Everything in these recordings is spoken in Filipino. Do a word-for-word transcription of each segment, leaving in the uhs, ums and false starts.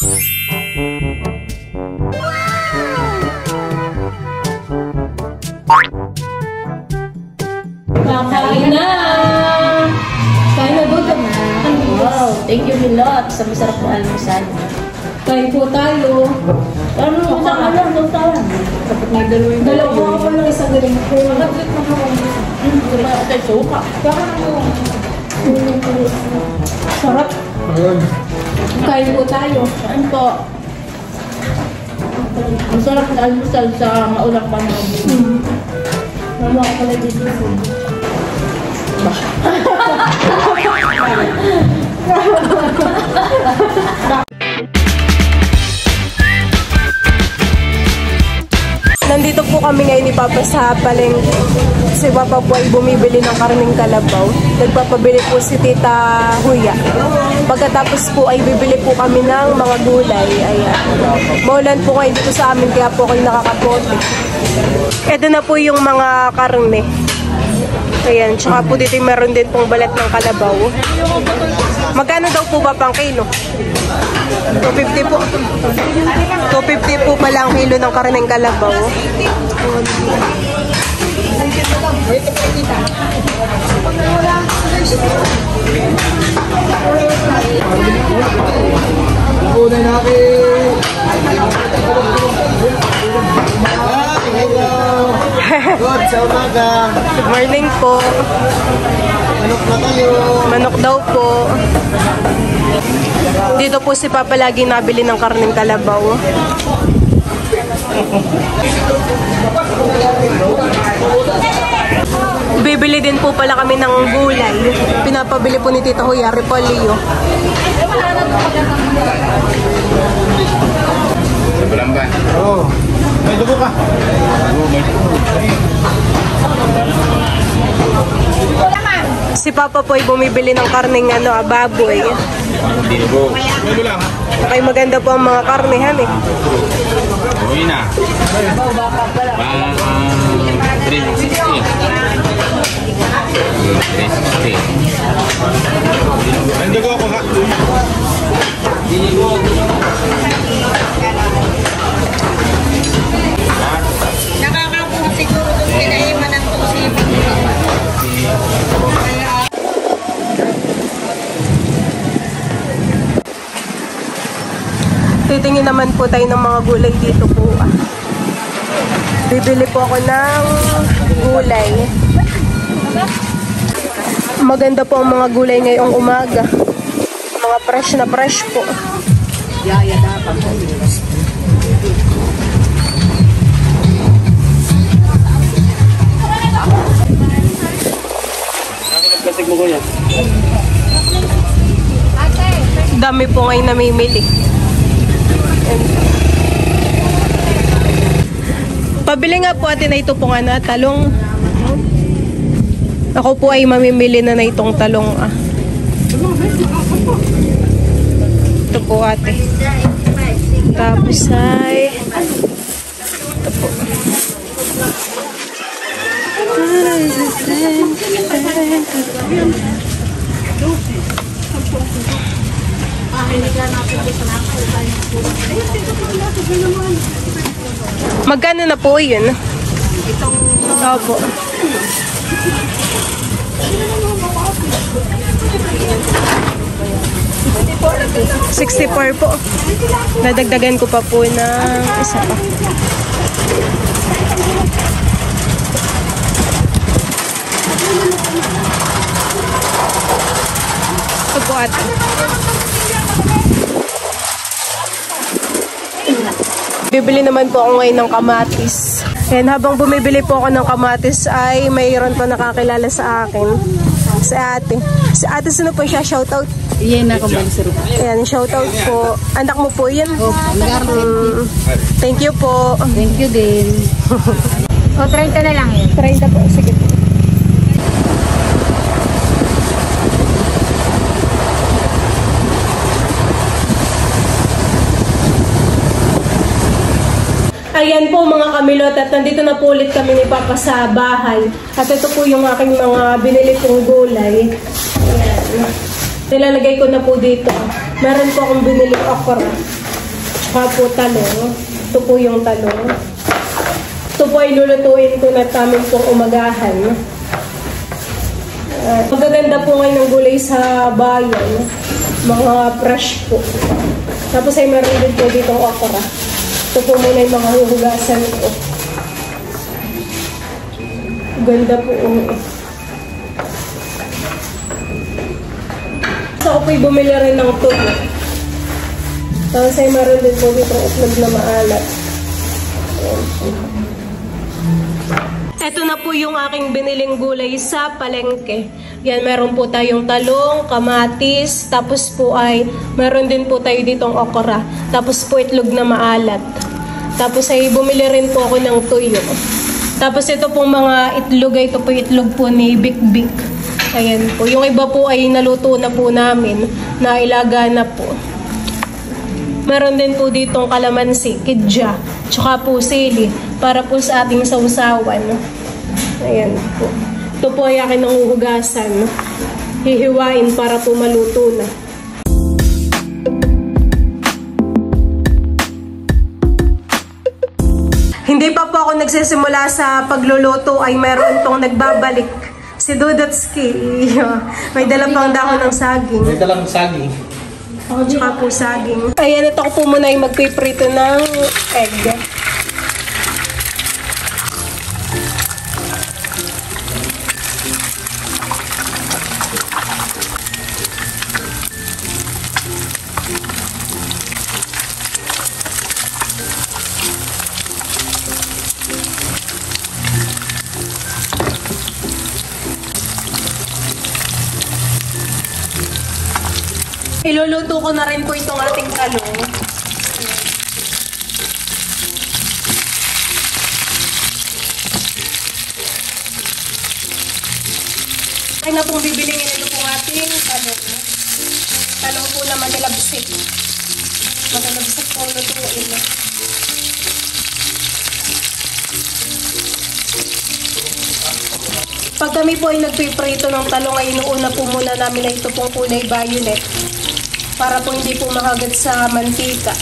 Kakain na! Kain na doon na. Wow, thank you Milot sa masarap na almusal. Kain po tayo. Ano, isang ano lang, daw tawan. Kapag may dalawa yung dalawa. Dalawa ako lang isang galing ko. Magkakit na ako. Hmm, diba ako tayo suka? Baka na mo. Sarap. Kain po tayo. Saan po? Masarap na almusal sa maulang panahon. Hmm. Mama ko pala dito. Nandito po kami ngayon ni Papa sa palengke. Si Papa po ay bumibili ng karning kalabaw. Nagpapabili po si Tita Huya. Pagkatapos po ay bibili po kami ng mga gulay. Ayan. Maulan po kayo dito sa amin kaya po kayo nakakapote. Ito na po yung mga karne. Ayan. Tsaka po dito meron din pong balat ng kalabaw. Magkano daw po ba pang kilo? two fifty po. two fifty po pala ang kilo ng karneng kalabaw. Una natin. Good sa umaga. Good morning po. Manok na kayo. Manok daw po. Dito po si Papa lagi nabili ng karneng kalabaw. Bibili din po pala kami ng gulay. Pinapabili po ni Tita Huya, repolyo. Sa Balamban? Oo. May dugo ka? Oo, may dugo. Si Papa po ay bumibili ng karneng ano, ah, baboy. Hindi dugo. May dulang ha? Okay, maganda po ang mga karnehan eh. Uwi na. Pang three sixty. three sixty. May dugo ako ha? Nakakakuha siguro kung pinaiman ng tusibig. Titingin naman po tayo ng mga gulay dito po. Ah. Bibili po ako ng gulay. Maganda po ang mga gulay ngayong umaga. Mga fresh na fresh po. Yaya dapat. Plastic mo kuya. Dami po ngayon namimili. Pabili nga po atin na ito pong ano, talong. Ako po ay mamimili na na itong talong. Ah. Ito po ate. Tapos ay ito po. Magkano na po yun? Itong Opo. sixty-four po. Nadagdagan ko pa po ng isa pa. Ito po ate. Bibili naman po ako ngayon ng kamatis. Yan, habang bumibili po ako ng kamatis ay mayroon pa nakakilala sa akin. Si ate. Si ate, sino po siya? Shoutout? Iyan na kung bansaro. Ayan, shoutout po. Anak mo po yan? Oh, Mm, thank you po. thank you din. O, thirty na lang yun. thirty po. Sige po. Ayan po mga kamilot at nandito na po ulit kami ni Papa sa bahay. At ito po yung aking mga binili kong gulay. Ayan. Nilalagay ko na po dito. Meron po akong binili okra. Tsaka po talong. Ito po yung talong. Ito po ay lulutuin ko na namin pong umagahan. Uh, magaganda po ngayon ng gulay sa bayan. Mga fresh po. Tapos ay meron din po dito okra. Ito po muna yung mga huhugasan ko. Ganda po. So ako po'y bumili rin ng tuyo. Tapos ay meron din po dito itlog na maalat. Ito na po yung aking biniling gulay sa palengke. Yan, meron po tayong talong, kamatis, tapos po ay meron din po tayo ditong okra. Tapos po itlog na maalat. Tapos ay bumili rin po ako ng tuyo. Tapos ito pong mga itlog, ito po itlog po ni Bik Bik. Ayan po. Yung iba po ay naluto na po namin, nailaga na po. Meron din po ditong kalamansi, kidya, tsaka po sili, para po sa ating sausawan. Ayan po. Ito po ay akin ng uhugasan. Hihiwain para po maluto na. Hindi pa po ako nagsisimula sa pagluluto ay meron tong nagbabalik. Si Dudotski. May dala pang dahon ng saging. May dalang saging. Tsaka po saging. Ayan, ito ko po muna yung magpiprito ng egg. Iluluto ko na rin po itong ating talong. Ay na pong bibilingin ito pong ating talong. Talong po na manilabsik. Manilabsik po lutuin. Pag kami po ay nagpiprito ng talong ay inuuna po muna namin na ito pong kulay violet. Para po hindi po makagat sa mantika.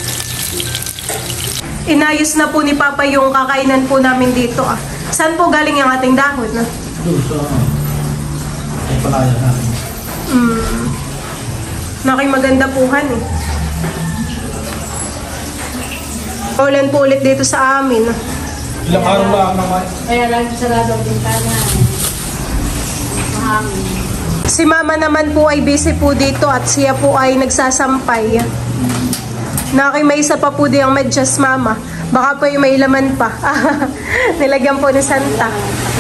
Inayos na po ni Papa yung kakainan po namin dito. Ah. Saan po galing yung ating dahon? Ah? Doon sa ay palaya natin. Hmm. Naking maganda puhan eh. Ulan po ulit dito sa amin. Ilang araw lang naman. Kaya lagi sarado ang bintana. Mahangin. Si Mama naman po ay busy po dito at siya po ay nagsasampay. Naki may isa pa po di ang medyas, Mama. Baka po yung may laman pa. Nilagyan po ni Santa.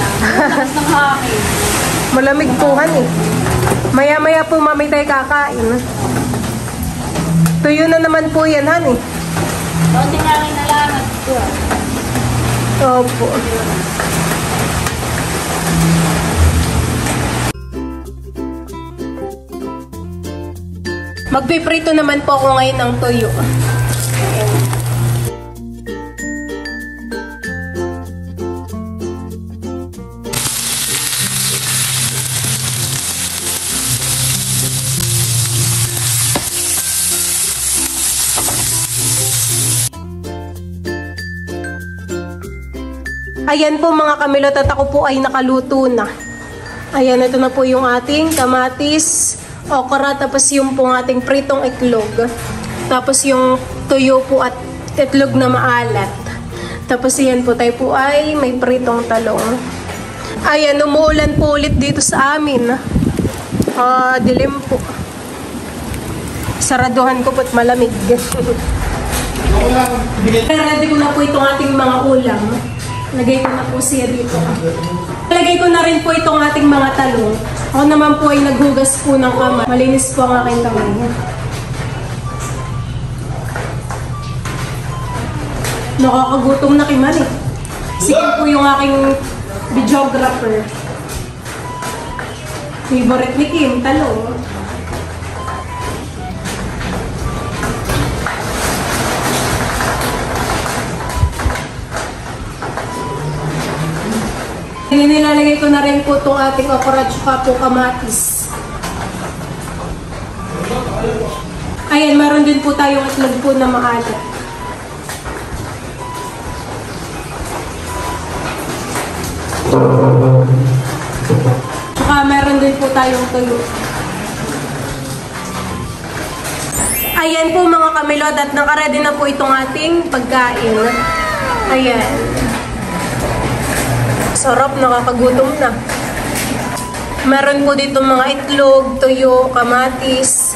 Malamig puhan eh. Maya-maya po mami tayo kakain. Tuyo na naman po yan, han eh. Doon din namin nalaman ko. Opo. Magpiprito naman po ako ngayon ng tuyo. Ayan po mga kamilot at ako po ay nakaluto na. Ayan, ito na po yung ating kamatis, okra, tapos yung pong ating pritong itlog. Tapos yung tuyo po at itlog na maalat. Tapos yan po tayo po ay may pritong talong. Ayan, umuulan po ulit dito sa amin. Ah, dilim po. Saraduhan ko po't malamig. Ready ko na po itong ating mga ulam. Lagay ko na po siya dito. Lagay ko na rin po itong ating mga talong. Ako naman po ay naghugas po ng kamay. Malinis po ang aking kamay. Nakakagutom na kiman eh. Sige po yung aking videographer. Favorite ni Kim, talong. Nilalagay ko na rin po itong ating okra at saka po kamatis. Ayan, meron din po tayong itlog po na maalat. Saka meron din po tayong tuyo. Ayan po mga kamilot at nakaredy na po itong ating pagkain. Ayan. Sarap, nakakagutom na. Meron po dito mga itlog, tuyo, kamatis.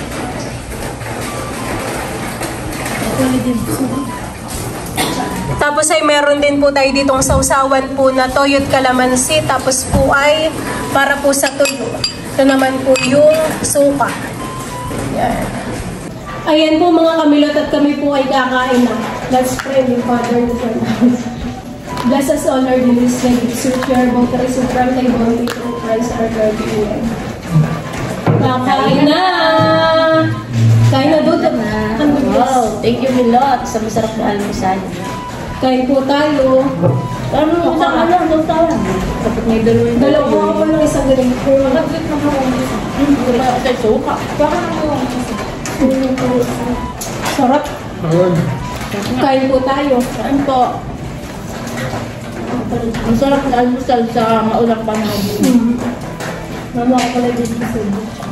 Tapos ay meron din po tayo ditong sausawan po na toyo't kalamansi. Tapos po ay para po sa tuyo. Ito naman po yung suka. Ayan. Ayan po mga kamilot at kami po ay kakain na. Let's pray with Father in front of us. Bless us all our days, like it suit your votaries in front of bounty through Christ our Lord. Amen. Kakain na! Kain na doon na. Wow, thank you Milot sa masarap na almusal. Kain po tayo. Ano, isang ano, isang taon. Kapag may dalawin. Dalawa ko lang isang ganito. Magaglit na ako. Hmm, kumaya ko tayo suka. Baka na ako. Sarap. Kain po tayo. Kain po. Ang sarap na almusal sa maulang panahon. Mm. Mama ko pala din kasi.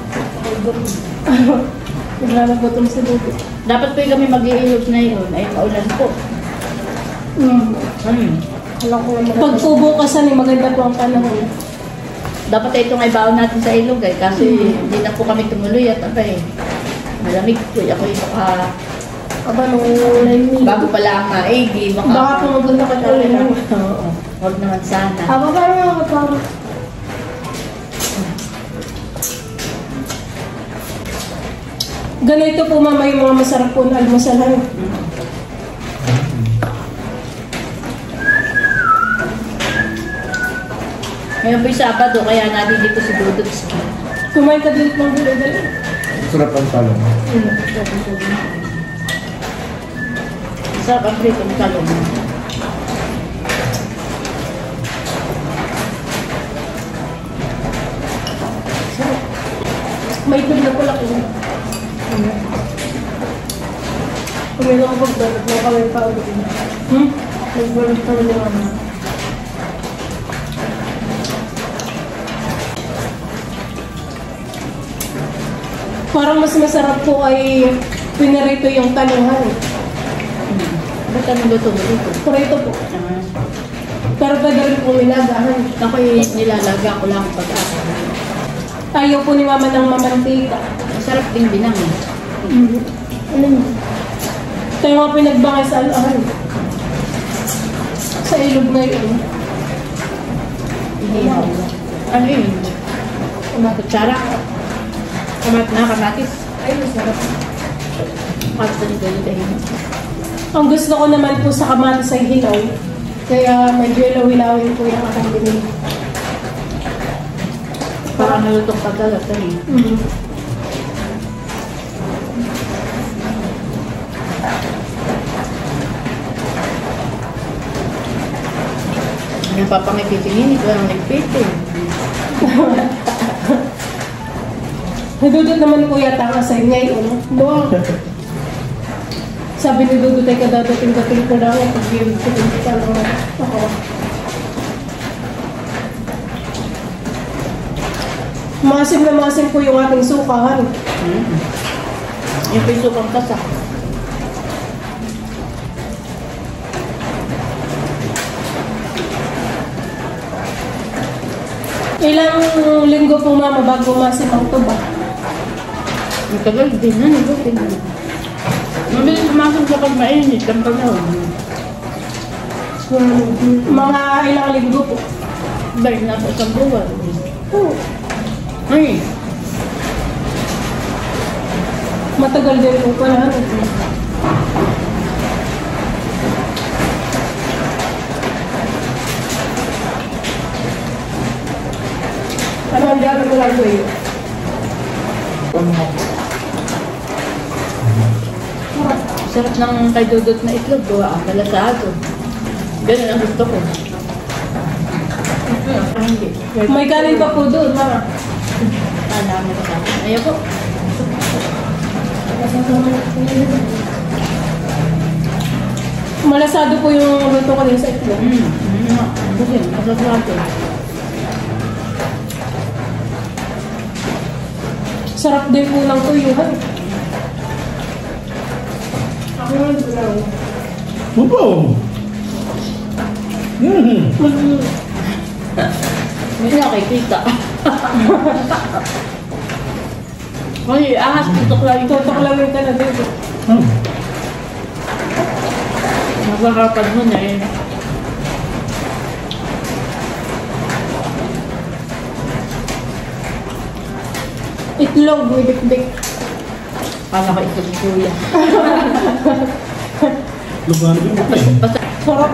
Naglalagotong sa dugo. Dapat po kami mag-iilog na yun. Ay, maulan po. Mm. Hmm. Pag po bukasan, maganda po ang panahon. Dapat itong ay baon natin sa ilog eh. Kasi Mm. hindi na po kami tumuloy at abay. Malamig po. Ako yung baka... Aba, nung nainig. Bago pala ang maigi. Baka, Baka po maganda ka talaga. Oo. Huwag naman sana. Aba, parang ako parang. Ganito po mama yung mga masarap po na almusalan. Ngayon po yung Sabado, kaya natin dito si Dudut. Kumain ka dito ng dali-dali. Sarap ang talong. Sarap ang prito ng talong. May itlog na pula ko. Kumain ako pagdalat mo kami pa ulit. Hmm? Nagbalat pa rin naman. Parang mas masarap po ay pinarito yung talungan. Ba't ano luto mo dito? Prito po. Ah, Pero pwede rin po nilagahan. ako yung nilalaga ko lang pag-asa. Ayaw po ni mama ng mamantika. Masarap din binang eh. Mm-hmm. Ano yun? Tayo nga pinagbangay sa alahan. Sa ilog na yun. Hindi ako. Ano yun? Kutsara. Kamat na, kamatis. Ay, masarap. Kamatis na ganyan dahil. Ang gusto ko naman po sa kamatis ay hilaw. Kaya medyo ilaw-ilawin po yung aking binili. Parang nalutong pagkalat eh. Mm-hmm. Yung papangipitingin, ito ang nagpitin. Nadudot naman po yata ang asay niya yun. Wow. Sabi ni Dudut ay kadadating-dating ko lang at pag-iwag ko din sa mga ako. Masim na masim po yung ating sukahan. Mm. Yung piso kang kasa. Ilang linggo po mama bago masim ang tuba? Matagal din na, nagutin na. Mabilis sumasok sa pag mainit, ang panahon. Mga ilang linggo po. Dahil nasa isang buwan. Oh, Ay, matagal din po pala. Ano ang dami ko lang po yun? sarap ng kay Dudut na itlog. Gawa ang kalasado. Ganun ang gusto ko. Ah, hindi. May kanin pa po doon, mama. Ah, namin sa akin. Ayaw po. Malasado po yung luto ko din sa itlog. Hmm. Kasi, masasarap eh. Sarap din po ng tuyuhan. Ako nga brown. Opo. Hmm. Hindi nakikita. Ay, ahas, tutok lang ito. Tutok lang yung talaga. Hmm. Masarapan mo na eh. Itlog, may bik-bik. Kala ka ito ni Kuya. Lugar din mo eh. Basta, Sarap.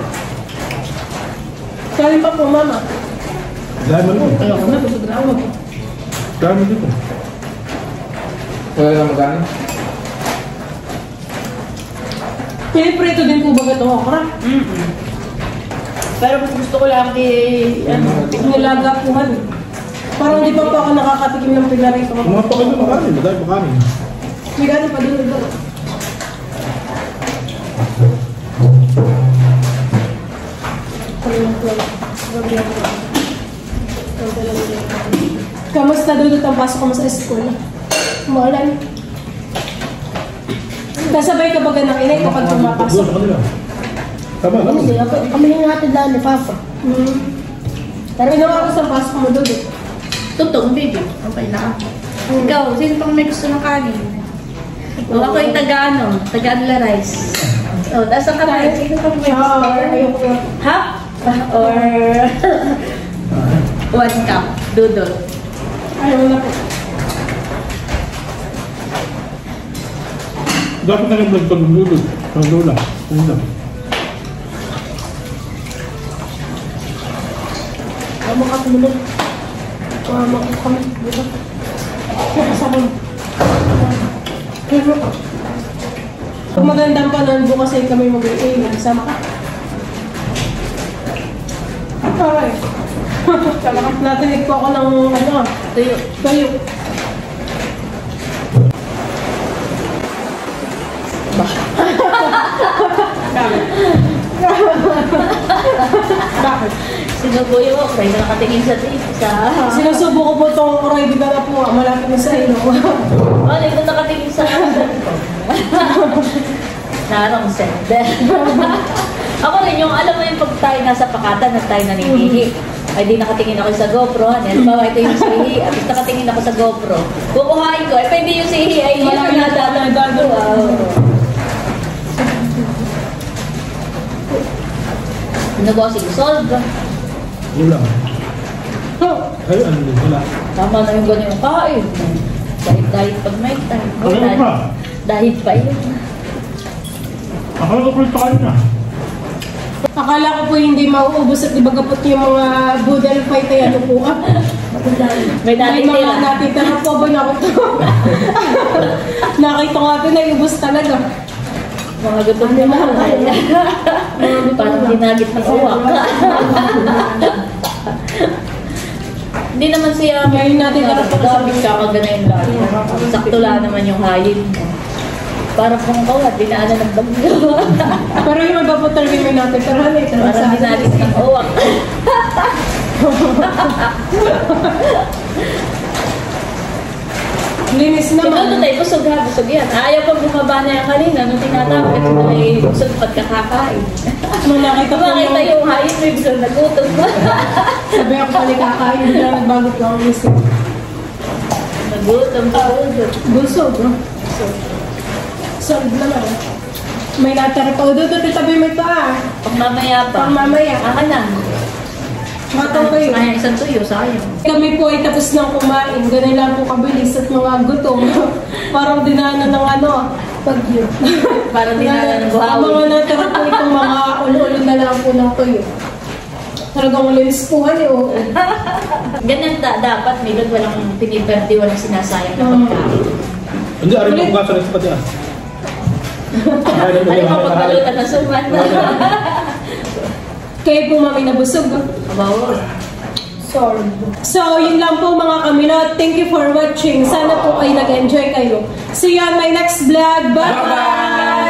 Kain pa po, mama. Dahil mo dito. ayaw ko na, busog na ako. Dahil mo dito. Wala na magkano? Piniprito din po ba itong okra? Mm-mm. Pero mas gusto ko lang di, ano, Nilaga po han. Parang di pa pa ako nakakatikim ng pinarito. Mga pakay na makanin. Dahil makanin. May gano'n pa doon ito. Kamusta doon ang pasok ko mo sa school? Maulan. Kasabay ka baga ng inay kapag Doon pumapasok? sa kanila. Tama lang. Hindi, ako, kami yung natin dahil ni Papa. Hmm. Pero ilang oras ang pasok mo doon? tutong baby. Okay na. Ikaw, sino pang may gusto ng kanin? O ako yung taga-ano, taga-adla rice. O, tapos ang kanin, sino pang may gusto? Ah, ayoko na. Half? Or one cup, dudot. Ayaw na po. Dapat na yung vlog pag-lulod. Ang lola. Ano lang. Ayaw mo katulog. Mama ko kami. Dito. Kasama mo. Pero, kung magandang panahon bukas ay kami mag-iilan. Sama ka. Aray. Kalakas natinig po ako ng ano, Tuyo. tayo. Bakit? Sinubuyo ko, kaya na nakatingin sa sa... Sinusubo ko po itong oray, di ba na po, malapit na sa ino. Oh, dito nakatingin sa... Narang sender. Ako rin, yung alam mo yung pag tayo nasa pakatan at tayo naninihi. Ay di nakatingin ako sa GoPro. Halimbawa, ito yung sihi. At least nakatingin ako sa GoPro. Kukuhain ko. Eh, pwede yung sihi. Ay, yun Wala yung na nadadalo. Wow. Ano ba si solve? Wala. Ay, ano din. Wala. Tama na yung ganyan kain. Dahil dahil pag may time. Ano pa? Dahil pa yun. Akala ko pa kayo na. Akala ko po hindi mauubos at ibagapot yung mga budal fight ay ano po. May May dati mga tira. natitira po ba na ito? Nakita ko natin na ubos talaga. Mga gutom na mahal. Parang ginagit ng uwak. Hindi naman siya Ngayon natin parang karap- gamit ka kaganayin lang. Sakto lang naman yung hayin mo. Parang kung kawat, dinaanan ng bagyo. Pero yung iba po talaga may natitirahan eh. Parang ginagit ng uwak. Linis Ito naman. tayo, busog ha, busog yan. Ayaw pang bumaba na yung kanina nung tinatawag. Ito na ay busog pat kakakain. Nung nakita ko Makita yung... yung hayin, may busog na gutom. Sabi ako pala kakain. Bigla nagbagot ko ang isip. Nagutom, nagutom. Busog. no? Solid naman. eh. May natara pa. O, doon, tabi mo ito ah. Pag mamaya pa. Pang mamaya. Akan na. Matang kayo. Kaya isang tuyo, sayang. Kami po ay tapos ng kumain. Ganun lang po kabilis at mga gutom. Parang dinaanan ng ano, pag-yun. Parang dinaanan ng Ang bahaw. mga natara po itong mga ulo-ulo na lang po ng tuyo. Talagang linis po ano. Oh. Ganyan da, dapat, Milod, walang piniperde, walang sinasayang na pagkain. Hindi, arin mo kung sa pati ah. Ano pa pagbalutan ng suman? Kayo po mami nabusog. Oh. Abaw. Sword. So, yun lang po mga kamilot. Thank you for watching. Sana po ay nag-enjoy kayo. See you on my next vlog. Bye! Bye-bye!